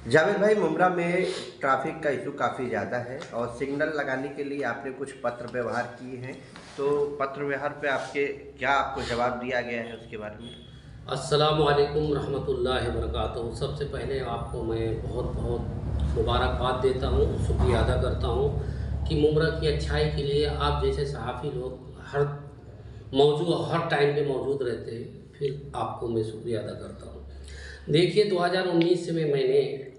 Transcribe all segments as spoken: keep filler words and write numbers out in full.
जावेद भाई, मुमरा में ट्रैफिक का इशू काफ़ी ज़्यादा है और सिग्नल लगाने के लिए आपने कुछ पत्र व्यवहार किए हैं। तो पत्र व्यवहार पे आपके क्या आपको जवाब दिया गया है उसके बारे में? अस्सलामु अलैकुम रहमतुल्लाहि वबरकातुहू। सबसे पहले आपको मैं बहुत बहुत मुबारकबाद देता हूँ, शुक्रिया अदा करता हूँ कि मुमरा की अच्छाई के लिए आप जैसे सहाफ़ी लोग हर मौजूद हर टाइम पे मौजूद रहते हैं, फिर आपको मैं शुक्रिया अदा करता हूँ। देखिए, दो हज़ार उन्नीस में मैंने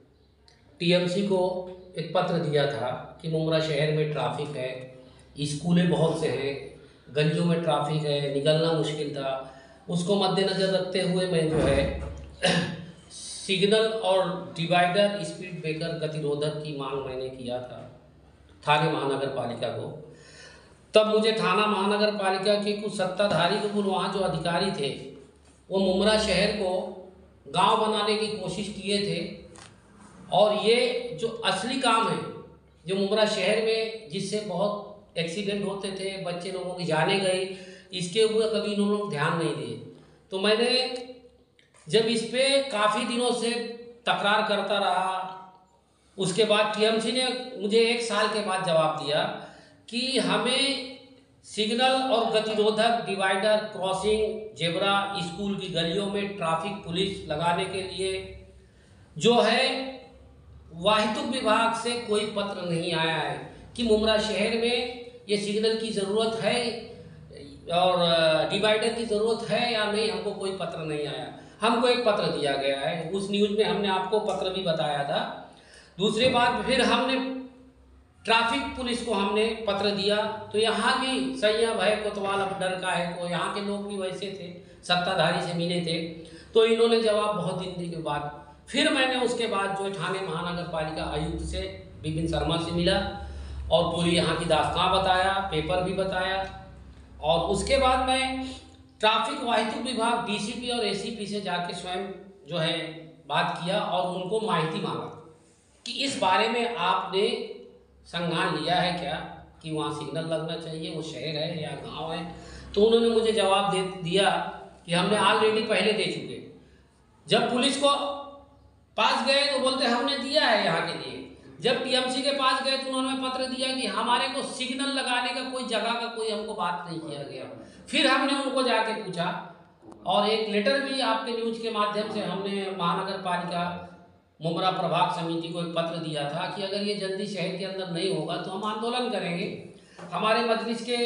टीएमसी को एक पत्र दिया था कि मुमरा शहर में ट्रैफिक है, स्कूलें बहुत से हैं, गलियों में ट्रैफिक है, निकलना मुश्किल था। उसको मद्देनज़र रखते हुए मैं जो है सिग्नल और डिवाइडर, स्पीड ब्रेकर, गतिरोधक की मांग मैंने किया था थाने महानगर पालिका को। तब मुझे थाना महानगर पालिका के कुछ सत्ताधारी के कुछ वहाँ जो अधिकारी थे, वो मुमरा शहर को गांव बनाने की कोशिश किए थे। और ये जो असली काम है, जो मुमरा शहर में जिससे बहुत एक्सीडेंट होते थे, बच्चे लोगों की जाने गई, इसके ऊपर कभी इन्होंने लोग ध्यान नहीं दिए। तो मैंने जब इस पे काफ़ी दिनों से तकरार करता रहा, उसके बाद टीएमसी ने मुझे एक साल के बाद जवाब दिया कि हमें सिग्नल और गतिरोधक, डिवाइडर, क्रॉसिंग, जेब्रा, स्कूल की गलियों में ट्रैफिक पुलिस लगाने के लिए जो है वाहितुक विभाग से कोई पत्र नहीं आया है कि मुमरा शहर में ये सिग्नल की ज़रूरत है और डिवाइडर की ज़रूरत है या नहीं, हमको कोई पत्र नहीं आया। हमको एक पत्र दिया गया है, उस न्यूज़ में हमने आपको पत्र भी बताया था। दूसरी बात, फिर हमने ट्रैफिक पुलिस को हमने पत्र दिया, तो यहाँ भी सैया भय कोतवाल अब डर का है को, यहाँ के लोग भी वैसे थे, सत्ताधारी से मिले थे, तो इन्होंने जवाब बहुत दिन के बाद, फिर मैंने उसके बाद जो थाने महानगर पालिका आयुक्त से विपिन शर्मा से मिला और पूरी यहाँ की दास्तां बताया, पेपर भी बताया। और उसके बाद मैं ट्रैफिक वाहितुक विभाग, डीसीपी और एसीपी से जाके स्वयं जो है बात किया और उनको माहिती मांगा कि इस बारे में आपने संज्ञान लिया है क्या कि वहाँ सिग्नल लगना चाहिए, वो शहर है या गांव है। तो उन्होंने मुझे जवाब दे दिया कि हमने ऑलरेडी पहले दे चुके। जब पुलिस को पास गए तो बोलते हमने दिया है यहाँ के लिए। जब टीएमसी के पास गए तो उन्होंने पत्र दिया कि हमारे को सिग्नल लगाने का कोई जगह का कोई हमको बात नहीं किया गया। फिर हमने उनको जाके पूछा और एक लेटर भी आपके न्यूज़ के माध्यम से हमने महानगर पालिका मुमरा प्रभाग समिति को एक पत्र दिया था कि अगर ये जल्दी शहर के अंदर नहीं होगा तो हम आंदोलन करेंगे। हमारे मजलिस के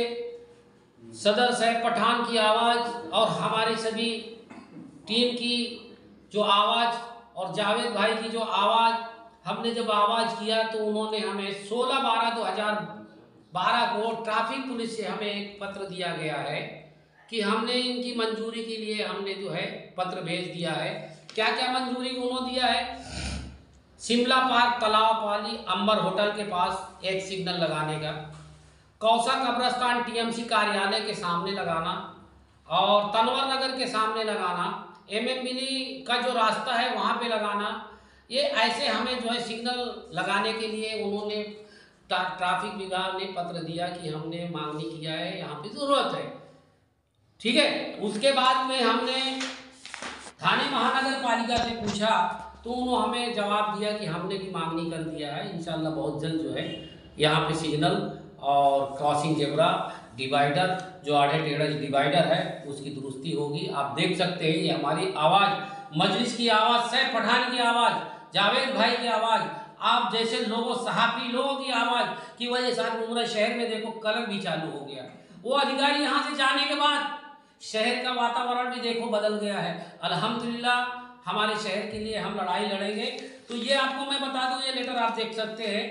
सदर साहब पठान की आवाज़ और हमारे सभी टीम की जो आवाज़ और जावेद भाई की जो आवाज़, हमने जब आवाज़ किया तो उन्होंने हमें सोलह बारह दो हज़ार बारह को ट्रैफिक पुलिस से हमें एक पत्र दिया गया है कि हमने इनकी मंजूरी के लिए हमने जो है पत्र भेज दिया है। क्या क्या मंजूरी उन्होंने दिया है? शिमला पार्क तालाब वाली अंबर होटल के पास एक सिग्नल लगाने का, कौसा कब्रस्तान टीएमसी कार्यालय के सामने लगाना और तनवर नगर के सामने लगाना, एमएम मिली का जो रास्ता है वहाँ पे लगाना। ये ऐसे हमें जो है सिग्नल लगाने के लिए उन्होंने ट्रैफिक विभाग ने पत्र दिया कि हमने मांगनी किया है, यहाँ पे ज़रूरत है। ठीक है, उसके बाद में हमने थाने महानगर पालिका से पूछा तो उन्होंने हमें जवाब दिया कि हमने भी मांगनी कर दिया है, इंशाल्लाह बहुत जल्द जो है यहाँ पे सिग्नल और क्रॉसिंग जेब्रा, डिवाइडर जो आधे टेढ़ा डिवाइडर है उसकी दुरुस्ती होगी। आप देख सकते हैं ये हमारी आवाज़, मजलिस की आवाज़, सैफ पठान की आवाज़, जावेद भाई की आवाज़, आप जैसे लोगों, सहाफ़ी लोगों की आवाज़ की वजह से मुमरा शहर में देखो कलर भी चालू हो गया। वो अधिकारी यहाँ से जाने के बाद शहर का वातावरण भी देखो बदल गया है। अल्हम्दुलिल्लाह हमारे शहर के लिए हम लड़ाई लड़ेंगे। तो ये आपको मैं बता दूं, ये लेटर आप देख सकते हैं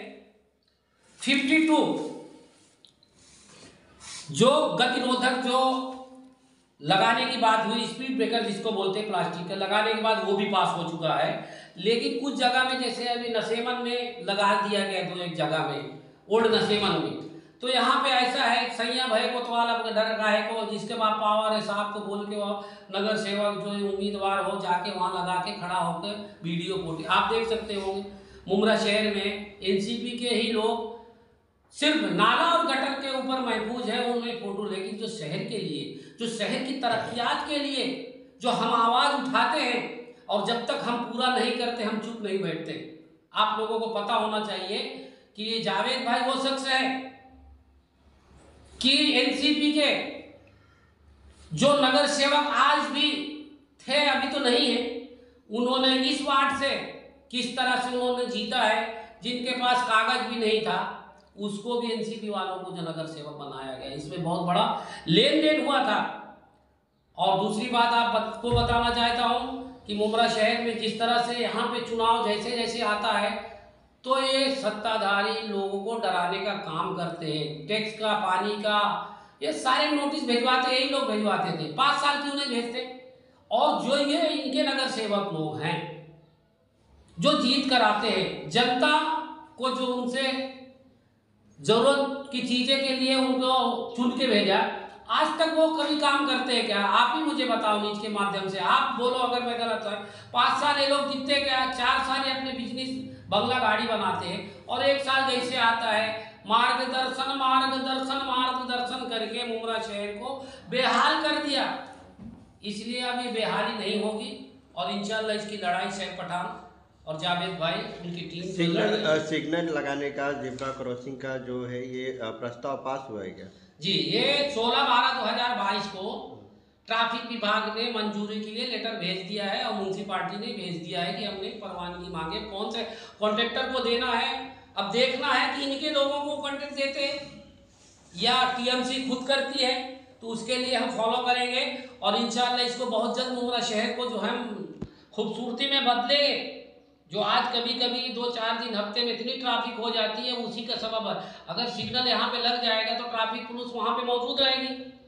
बावन जो गतिरोधक जो लगाने की बात हुई, स्पीड ब्रेकर जिसको बोलते हैं प्लास्टिक का, लगाने के बाद वो भी पास हो चुका है। लेकिन कुछ जगह में जैसे अभी नसेमन में लगा दिया गया, दो एक जगह में ओल्ड नसेमन में, तो यहाँ पे ऐसा है सैया भय कोतवाल अपने डर का है को, जिसके पास पावर है साहब को बोल के वो नगर सेवक जो उम्मीदवार हो जाके वहाँ लगा के खड़ा होकर वीडियो फोटो आप देख सकते होंगे। मुमरा शहर में एनसीपी के ही लोग सिर्फ नाला और गटर के ऊपर महफूज है उनमें फोटो, लेकिन जो शहर के लिए, जो शहर की तरक्कियात के लिए जो हम आवाज़ उठाते हैं और जब तक हम पूरा नहीं करते हम चुप नहीं बैठते। आप लोगों को पता होना चाहिए कि ये जावेद भाई वो शख्स है कि एनसीपी के जो नगर सेवक आज भी थे, अभी तो नहीं है, उन्होंने इस वार्ड से किस तरह से उन्होंने जीता है, जिनके पास कागज भी नहीं था उसको भी एनसीपी वालों को जो नगर सेवक बनाया गया। इसमें बहुत बड़ा लेन देन हुआ था। और दूसरी बात आपको बताना चाहता हूं कि मुमरा शहर में जिस तरह से यहाँ पे चुनाव जैसे जैसे आता है तो ये सत्ताधारी लोगों को डराने का काम करते हैं। टैक्स का, पानी का, ये सारे नोटिस भिजवाते यही लोग भिजवाते थे, पाँच साल क्यों नहीं भेजते। और जो ये इनके नगर सेवक लोग हैं जो जीत कर आते हैं, जनता को जो उनसे जरूरत की चीजें के लिए उनको चुन के भेजा, आज तक वो कभी काम करते हैं क्या? आप ही मुझे बताओ नीच के माध्यम से, आप बोलो अगर मैं गलत है। पाँच साल ये लोग जीतते क्या? चार साल ये अपने बिजनेस बंगला गाड़ी बनाते हैं और एक साल जैसे आता है मार्गदर्शन मार्गदर्शन मार्गदर्शन करके मुमरा शहर को बेहाल कर दिया। इसलिए अब ये बेहाली नहीं होगी और इंशाल्लाह इसकी लड़ाई शेख पठान और जावेद भाई उनकी टीम सिग्नल सिग्नल लगाने का, जेब्रा क्रॉसिंग का जो है ये प्रस्ताव पास हुआ है क्या? जी, ये सोलह बारह दो हजार बाईस को ट्रैफिक विभाग ने मंजूरी के लिए लेटर भेज दिया है और म्यूनसिपालिटी ने भेज दिया है कि हमने परवानगी मांगे, कौन से कॉन्ट्रैक्टर को देना है। अब देखना है कि इनके लोगों को कॉन्ट्रैक्ट देते हैं या टीएमसी खुद करती है, तो उसके लिए हम फॉलो करेंगे और इंशाल्लाह इसको बहुत जल्द मुमरा शहर को जो हम खूबसूरती में बदलेंगे। जो आज कभी कभी दो चार दिन हफ्ते में इतनी ट्रैफिक हो जाती है उसी का सबब है। अगर सिग्नल यहाँ पे लग जाएगा तो ट्रैफिक पुलिस वहाँ पे मौजूद रहेगी,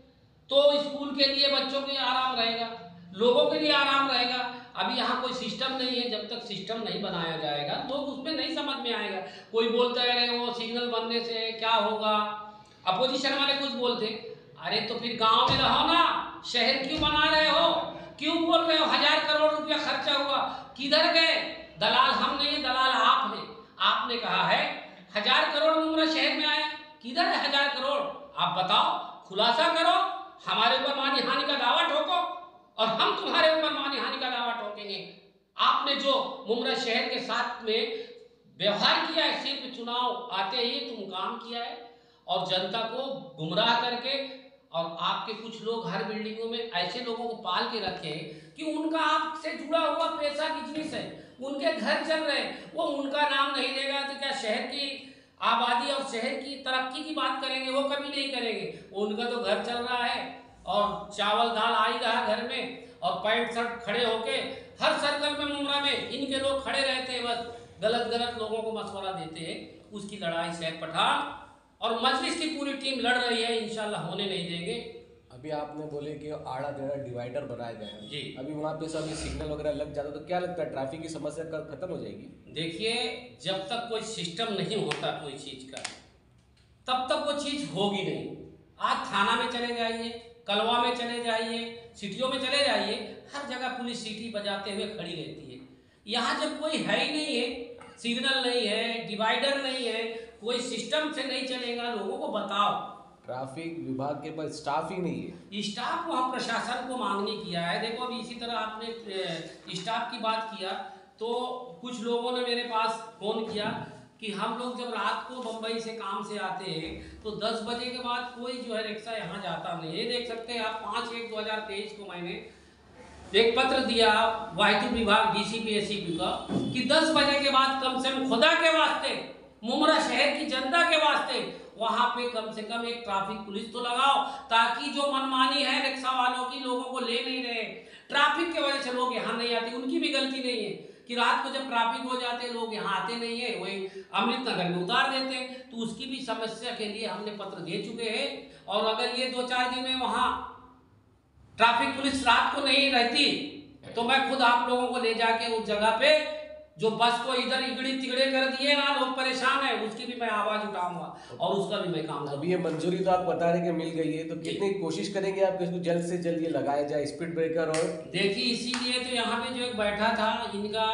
तो स्कूल के लिए बच्चों के लिए आराम रहेगा, लोगों के लिए आराम रहेगा। अभी यहाँ कोई सिस्टम नहीं है, जब तक सिस्टम नहीं बनाया जाएगा तो उसमें नहीं समझ में आएगा। कोई बोलता है वो सिग्नल बनने से क्या होगा, अपोजिशन वाले कुछ बोलते, अरे तो फिर गाँव में रहो ना, शहर क्यों बना रहे हो, क्यों बोल रहे हो हजार करोड़ रुपया खर्चा हुआ, किधर गए? दलाल हम नहीं, दलाल आप हैं। आपने कहा है हजार करोड़ मुमरा शहर में आए, किधर है हजार करोड़? आप बताओ, खुलासा करो, हमारे ऊपर मानी हानि का दावा ठोको और हम तुम्हारे ऊपर मानी हानि का दावा ठोकेंगे। आपने जो मुमरा शहर के साथ में व्यवहार किया है, सिर्फ चुनाव आते ही तुम काम किया है और जनता को गुमराह करके, और आपके कुछ लोग हर बिल्डिंगों में ऐसे लोगों को पाल के रखे हैं कि उनका आपसे जुड़ा हुआ पैसा बिजनेस है, उनके घर चल रहे हैं, वो उनका नाम नहीं लेगा तो क्या शहर की आबादी और शहर की तरक्की की बात करेंगे? वो कभी नहीं करेंगे। उनका तो घर चल रहा है और चावल दाल आ ही रहा घर में, और पैंट शर्ट खड़े होके हर सर्कल में मुमरा में इनके लोग खड़े रहते हैं, बस गलत गलत लोगों को मशवरा देते हैं। उसकी लड़ाई शेख पठान और मजलिस की पूरी टीम लड़ रही है, इंशाल्लाह होने नहीं देंगे। अभी आपने बोले कि आड़ा टेढ़ा डिवाइडर बनाया गया है जी, अभी वहाँ पे सब सिग्नल वगैरह लग जाता तो क्या लगता है ट्रैफिक की समस्या कब खत्म हो जाएगी? देखिए, जब तक कोई सिस्टम नहीं होता कोई चीज का, तब तक वो चीज होगी नहीं। आज थाना में चले जाइए, कलवा में चले जाइए, सिटियों में चले जाइए, हर जगह पुलिस सीटी बजाते हुए खड़ी रहती है। यहाँ जब कोई है ही नहीं है, सिग्नल नहीं है, डिवाइडर नहीं है, कोई सिस्टम से नहीं चलेगा, लोगों को बताओ। ट्रैफिक विभाग के पास स्टाफ ही नहीं है। स्टाफ को हम प्रशासन को मांगने किया है। देखो, अभी इसी तरह आपने स्टाफ की बात किया तो कुछ लोगों ने मेरे पास फोन किया कि हम लोग जब रात को बम्बई से काम से आते हैं तो दस बजे के बाद कोई जो है रिक्शा यहाँ जाता नहीं है। देख सकते हैं आप, पाँच एक दो हजार तेईस को मैंने एक पत्र दिया वाहिद विभाग डीसीपी एसीपी का कि दस बजे के बाद कम से कम खुदा के वास्ते, मुमरा शहर की जनता के वास्ते वहां पे कम से कम एक ट्रैफिक पुलिस तो लगाओ, ताकि जो मनमानी है रिक्शा वालों की, लोगों को ले नहीं रहे, ट्रैफिक की वजह से लोग यहाँ नहीं आते। उनकी भी गलती नहीं है कि रात को जब ट्रैफिक हो जाते हैं लोग यहाँ आते नहीं है, वही अमृत नगर में उतार देते हैं। तो उसकी भी समस्या के लिए हमने पत्र दे चुके हैं। और अगर ये दो चार दिन में वहाँ ट्रैफिक पुलिस रात को नहीं रहती तो मैं खुद आप लोगों को ले जाके उस जगह पे जो बस को इधर इगड़ी तिगड़े कर दिए ना, लोग परेशान है, उसकी भी मैं आवाज उठाऊंगा और उसका भी मैं काम। अभी ये मंजूरी तो आप बता रहे कि मिल गई है, तो कितनी कोशिश करेंगे आप इसको जल्द से जल्द ये लगाया जाए स्पीड ब्रेकर? और देखिए, इसीलिए तो यहाँ पे जो एक बैठा था इनका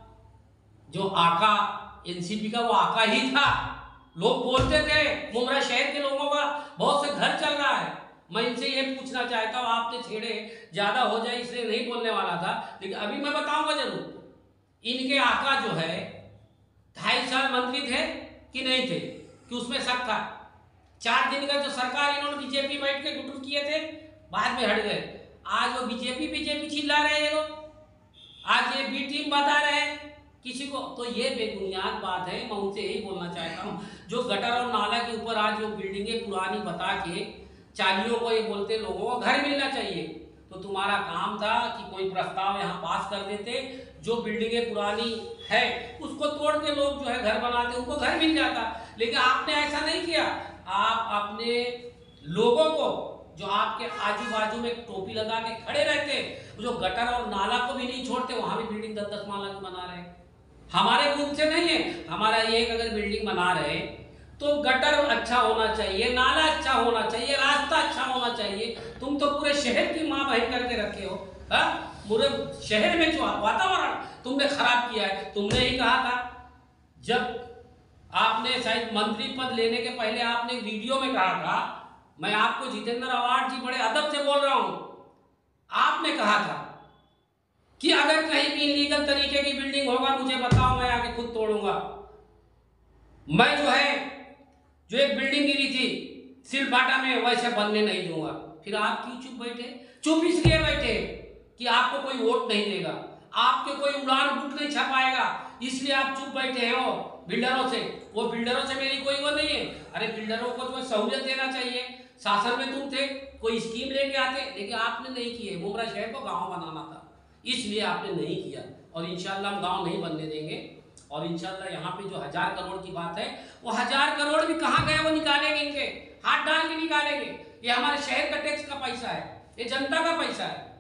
जो आका एनसीपी का, वो आका ही था। लोग बोलते थे मुमरा शहर के लोगों का बहुत से घर चल रहा है, मैं इनसे ये पूछना चाहता हूँ, आपने छेड़े ज़्यादा हो जाए इसलिए नहीं बोलने वाला था, लेकिन अभी मैं बताऊंगा जरूर। इनके आका जो है ढाई साल मंत्री थे कि नहीं थे, कि उसमें शक था। चार दिन का जो सरकार इन्होंने बीजेपी बैठ के गुटुर किए थे, बाद में हट गए। आज वो बीजेपी बीजेपी चिल्ला रहे हैं ये लोग, आज ये बी टीम बता रहे हैं किसी को। तो ये बेबुनियाद बात है। मैं उनसे यही बोलना चाहता हूँ, जो गटर और नाला के ऊपर आज जो बिल्डिंगें पुरानी बता के चालियों को ये बोलते लोगों को घर मिलना चाहिए, तो तुम्हारा काम था कि कोई प्रस्ताव यहाँ पास कर देते, जो बिल्डिंगें पुरानी है उसको तोड़ के लोग जो है घर बनाते, उनको घर मिल जाता। लेकिन आपने ऐसा नहीं किया। आप अपने लोगों को जो आपके आजू बाजू में टोपी लगा के खड़े रहते, जो गटर और नाला को भी नहीं छोड़ते, वहां भी बिल्डिंग दस दस माला की बना रहे। हमारे मुंह से नहीं है, हमारा ये एक अगर बिल्डिंग बना रहे तो गटर अच्छा होना चाहिए, नाला अच्छा होना चाहिए, रास्ता अच्छा होना चाहिए। तुम तो पूरे शहर की माँ बहन करके रखे हो। हा? पूरे शहर में जो वातावरण तुमने खराब किया है। तुमने ही कहा था, जब आपने शायद मंत्री पद लेने के पहले आपने वीडियो में कहा था, मैं आपको जितेंद्र अवार्ड जी बड़े अदब से बोल रहा हूं, आपने कहा था कि अगर कहीं भी इलीगल तरीके की बिल्डिंग होगा मुझे बताओ, मैं आके खुद तोड़ूंगा। मैं जो है जो एक बिल्डिंग गिरी थी सिलपाटा में, वैसे बनने नहीं दूंगा। फिर आप क्यों चुप बैठे? चुप इसलिए बैठे कि आपको कोई वोट नहीं देगा, आपके कोई उड़ान बुक नहीं छपाएगा, इसलिए आप चुप बैठे हैं। वो बिल्डरों से वो बिल्डरों से मेरी कोई वो नहीं है। अरे बिल्डरों को तो सहूलियत देना चाहिए। शासन में तुम थे, कोई स्कीम लेके आते, लेकिन आपने नहीं किए। मुमरा शहर को गाँव बनाना था, इसलिए आपने नहीं किया। और इंशाल्लाह हम गाँव नहीं बनने देंगे। और इंशाल्लाह यहाँ पे जो हजार करोड़ की बात है, वो हजार करोड़ भी कहाँ गए वो निकालेंगे, इनके हाथ डाल के निकालेंगे। ये हमारे शहर का टैक्स का पैसा है, ये जनता का पैसा है।